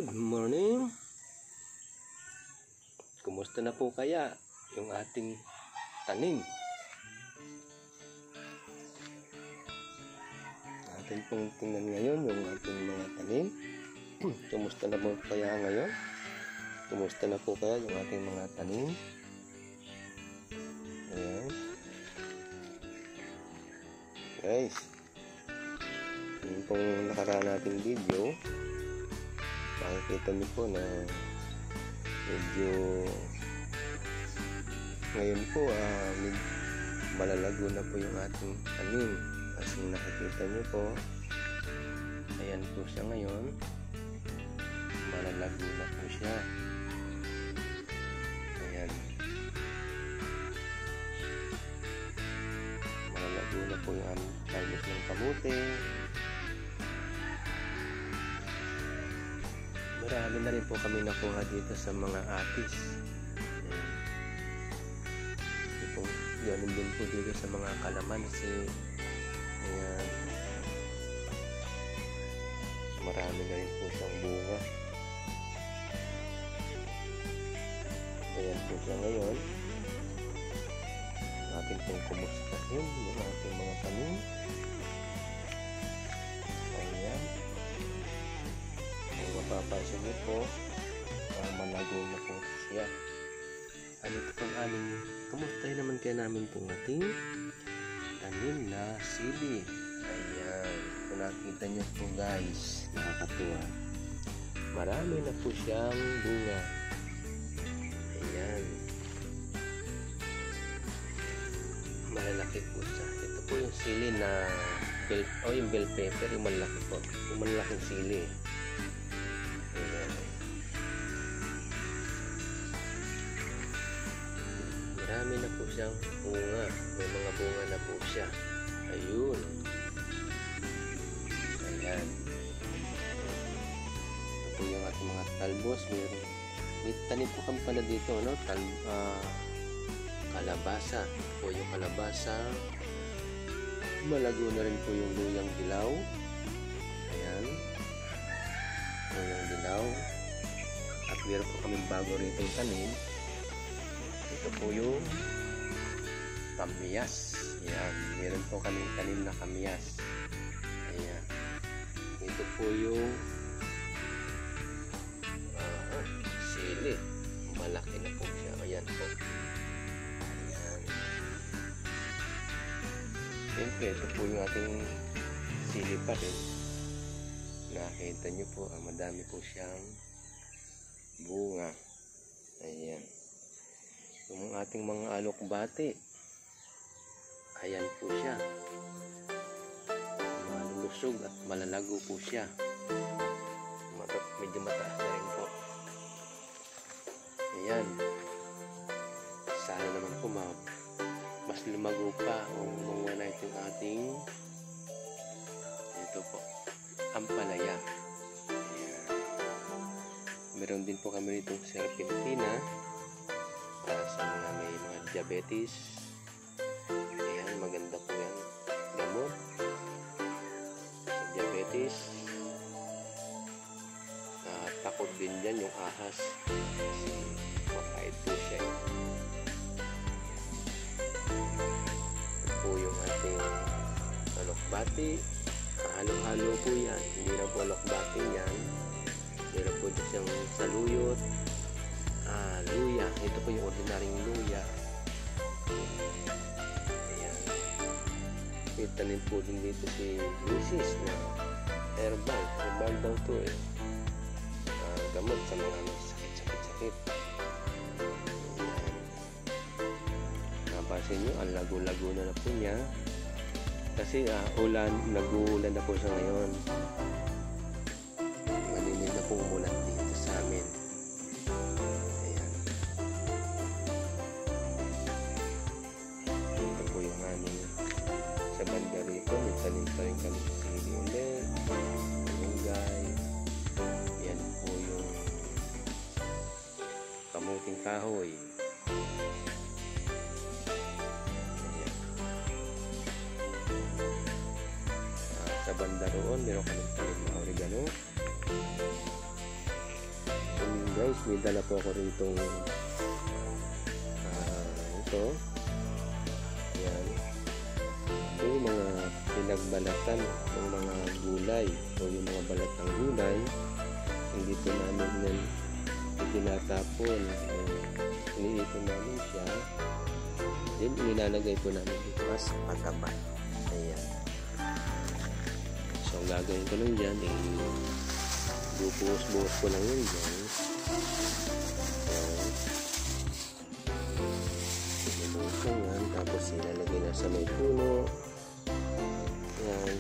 Good morning. Kumusta na po kaya yung ating tanim? Atin pong tingnan ngayon yung ating mga tanim. Kumusta na po kaya ngayon? Kumusta na po kaya yung ating mga tanim? Ayan. Guys, yung pong nakaraan nating video, makikita niyo po na medyo ngayon po malalago na po yung ating tanim. Kasi nakikita niyo po, ayan po siya ngayon, malalago na po siya. Ayan, malalago na po yung aming talbos ng kamote. Marami na rin po kami nakuha dito sa mga atis. Ganun din po dito sa mga kalamansi. Ayan. Marami na rin po siyang bunga. Ayan po siya ngayon. Atin pong kumustahin yung ating mga tanim. Ayan. Kung mapapansin niyo po, malago na po siya. Ano ito pong aming kumustahin naman kaya namin pong ating tanim na sili. Ayan. Kung nakikita niyo po guys, nakakatuwa. Marami na po siyang bunga. Ayan. Malalaki po siya. Ito po yung sili na yung bell pepper, yung malaki po. Yung malaking sili. Ayan. Marami na po siyang bunga. May mga bunga na po siya. Ayun. Ayan. Ito po yung ating mga talbos. May tanim po kami pala dito, no? Kalabasa. Ito po yung kalabasa. Malago na rin po yung luyang dilaw. Ayan. Luyang dilaw. At meron po kami bago rito yung tanim. Ito po yung kamyas. Ayan. Meron po kaming tanim na kamyas. Ayan. Ito po yung sili. Malaki na po siya. Ayan po. Ayan. Siyempre, ito po yung ating sili pa rin. Nakita nyo po, madami po siyang bunga. Ayan. Yung ating mga alokbate, ayan po siya. Malulusog at malalago po siya. Medyo mataas na rin po. Ayan. Sana naman po mas lumago pa o mga na itong ating ito po, ampalaya. Ayan. Meron din po kami itong serpentina para sa mga may mga diabetes. Ayan, maganda po yan. Gamot sa diabetes. Takot din dyan yung ahas. Kasi mapait po siya. Ito po yung ating alokbati. Halo-halo po yan. Hindi na po alokbati yan. Meron po siyang saluyot. Luya. Ito po yung ordinaryong luya. Ayan. Itanim po din dito si Mrs. na herbal. Herbal daw to eh. Gamot sa mga sakit-sakit. Ayan. Napansin nyo, ang lago-lago na po niya. Kasi nag-uulan na po siya ngayon. Malinig na pong umulan dito sa amin. Sa banda rito, may tanim pa rin kami sa sili ulit, malunggay. Yan po yung kamuting kahoy. Ayan. Sa banda roon, meron kami tanim na oregano. guys, may dala po ako rito ito. Yan. Ito yung mga pinagbalatan ng mga gulay o yung mga balat ng gulay. Hindi po namin yan itinatapon. Iniipon namin siya. Then nilalagay po namin dito as pataba. Ayan. So ang gagawin ko lang dyan bubuhos-buhos ko lang yun dyan. Ayan. Bubuhos ko yan. Tapos ilalagay na sa may puno. Ayan.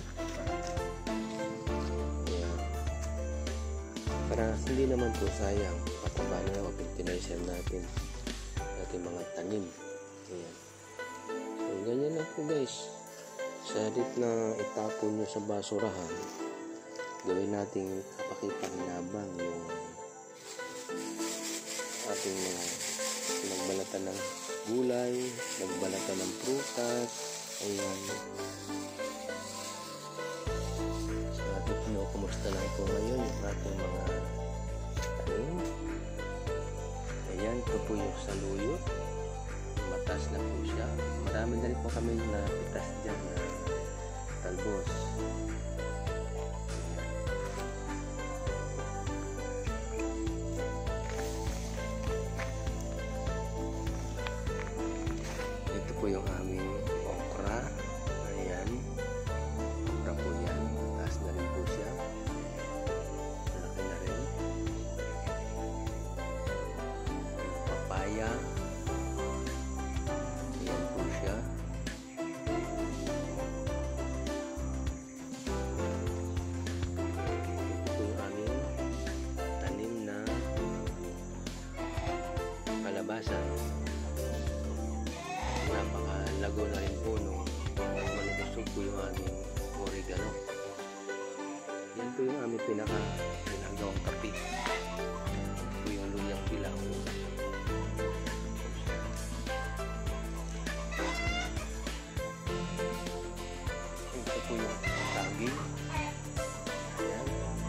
Ayan. Para hindi naman po sayang. Pataba na yung fertilizer natin. Ating mga tanim. Ayan. So ganyan lang po guys. Sa halip na itapon nyo sa basurahan, gawin nating kapakipang-labang yung ating mga nagbalatan ng gulay, nagbalatan ng prutas. Ayan. So ating kumusta lang po ngayon yung ating mga tanim. Ayan, ito po yung saluyot. Matas na po siya. Marami na rin po kami na pitas dyan na talbos. Ito po yung aming okra. Ayan. Okra po yan. Matas na rin po siya. Malaki na rin. Papaya. Ayan po siya. Ito yung aming tanim na kalabasa. Napakalago na rin po nung malusog po yung aming oregano. Yan po yung aming pinagawang kape. Ito po yung luyang pilaw. Ito po yung saging. Ayan.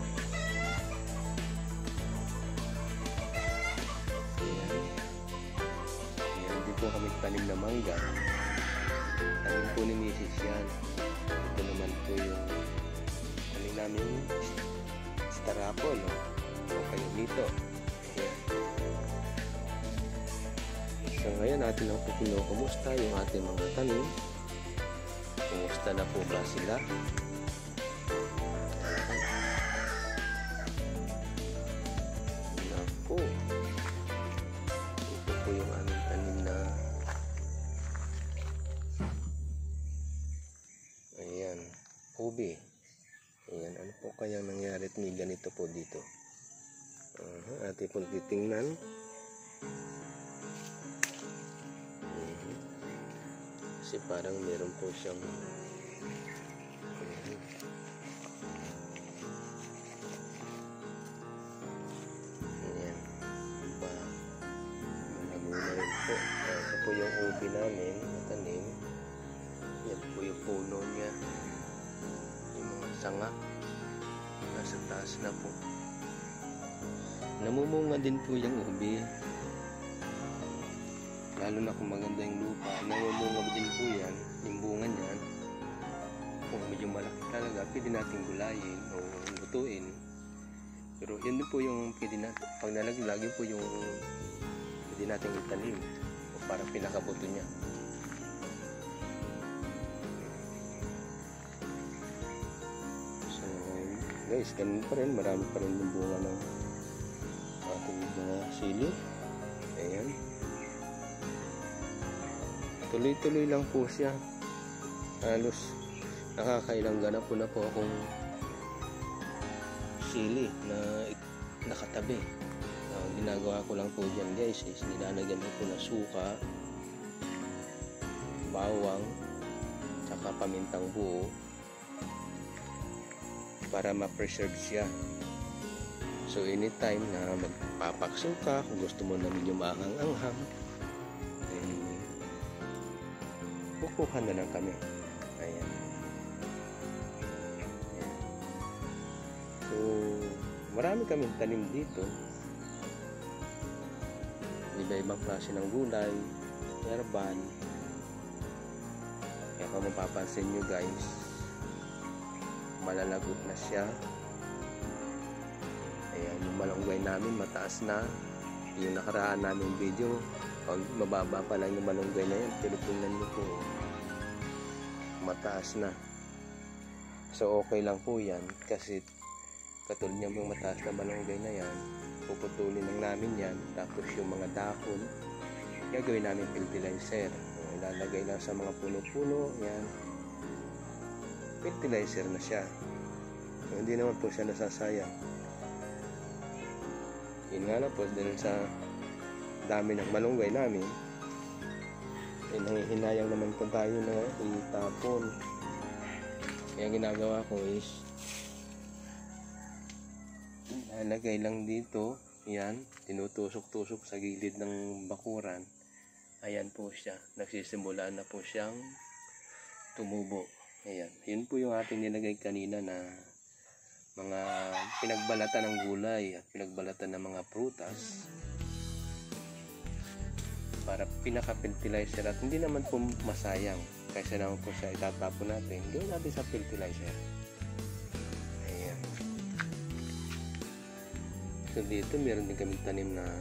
Ayan. Ayan, di po kami tanim na mangga. Tanim po ni Mrs. yan. Ito naman po yung tanim namin star apple, no? O kayo dito. Ayan. So ngayon natin lang po kinukumusta yung ating mga tanim. Kumusta na po ba sila? Naku. Ito po yung aming tanim na ayan, ubi. Ayan, ano po kayang nangyari at may ganito po dito? Ating pong titingnan. Kasi parang meron po siyang ayan, malago na rin po. Ito po yung ubi namin na tanim. Yan po yung puno niya, yung mga sanga nasa taas na po. Namumunga din po yung ubi. Lalo na kung maganda yung lupa, namumunga din po yan, yung bunga niyan. Kung medyo malaki talaga, pwede natin gulayin o lutuin. Pero yun din po yung pwede natin, pag nalaglag po yung pwede natin itanim o parang pinakabuto niya. So guys, ganun pa rin, marami pa rin yung bunga ng ating mga sili. Ayan. Tuloy-tuloy lang po siya. Halos nakakailang ganap po na po akong sili na nakatabi. Ginagawa ko lang po dyan guys is nilalagyan ko na suka, bawang, saka pamintang buo para ma-preserve siya. So anytime na magpapakso ka, kung gusto mo na medyo maanghang-anghang, kukuha na lang kami. Ayan. So marami kaming tanim dito. iba-ibang klase ng gulay, herbal. Kaya kung mapapansin nyo guys, malalagot na siya. Ayan, yung malunggay namin mataas na. Yung nakaraan namin video, mababa pa lang yung malunggay na yan, pero tingnan nyo po, mataas na. So okay lang po yan, kasi katulad niya yung mataas na malunggay na yan, puputulin lang namin yan. Tapos yung mga dahon, gagawin namin fertilizer. Ilalagay lang sa mga puno-puno, yan, fertilizer na siya. So, hindi naman po siya nasasayang. Yun nga lang po, dahil sa dami ng malunggay namin, hinayang naman po tayo na itapon. Kaya ginagawa ko is nalagay lang dito, yan, tinutusok-tusok sa gilid ng bakuran. Ayan po siya, nagsisimula na po siyang tumubo. Ayan, yun po yung ating nilagay kanina na mga pinagbalatan ng gulay at pinagbalatan ng mga prutas para pinaka-fertilizer, at hindi naman po masayang kasi naman po siya itatapon natin, gawin natin sa fertilizer. Ayan. So dito meron din kami tanim na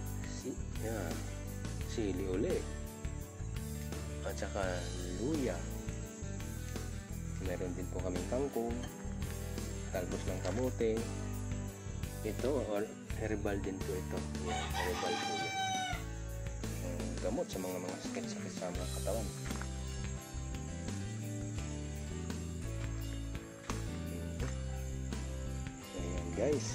sili uli at saka luya. Meron din po kaming kangkong, talbos ng kamote. Ito herbal din po ito. Yan, herbal po yan. Gamot sa mga sakit-sakit sa mga katawan. Ayan guys,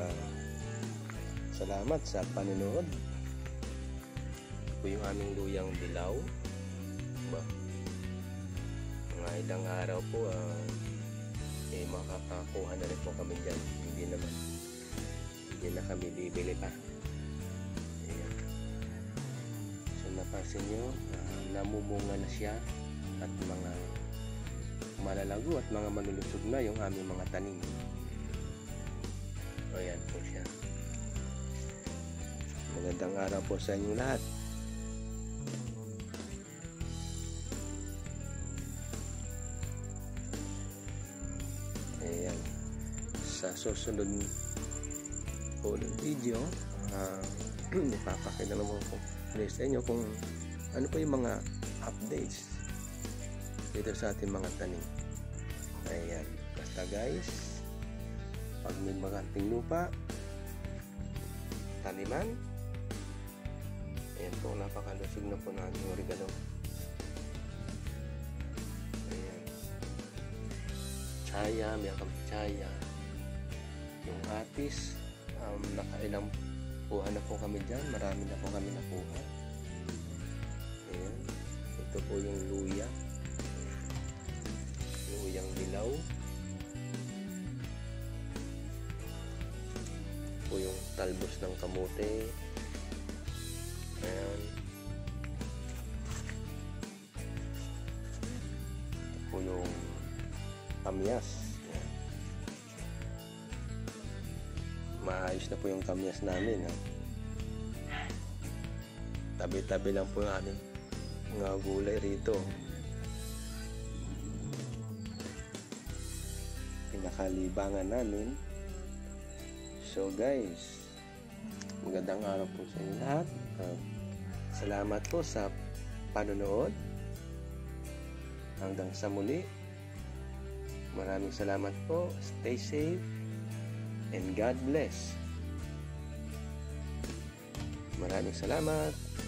salamat sa panonood. Ito po yung aming luyang dilaw. Diba? Mga ilang araw po makakakuha na rin po kami dyan. Hindi na kami bibili pa. Ayan. So napansin nyo, namumunga na siya at mga malalago at mga manulusog na yung aming mga tanim. Ayan po siya. Magandang araw po sa inyo lahat. Ayan. Sa susunod po ng video, ipapakita naman po sa inyo kung ano po yung mga updates dito sa ating mga tanim. Ayan. Basta guys, pag may maganting lupa, taniman, ayan po, napakalusog na po natin oregano. Chaya, may chaya, yung atis, nakailang kuha na po kami dyan, marami na po kami nakuha. Ayan, ito po yung luyang dilaw, ito po yung talbos ng kamote. Ayan, ito po yung kamyas. Ayan. Maayos na po yung kamyas namin. Tabi-tabi lang po yung ating mga gulay rito. Pinakalibangan namin. So guys, magandang araw po sa inyo lahat. Salamat po sa panonood. Hanggang sa muli. Maraming salamat po. Stay safe and God bless. Maraming salamat.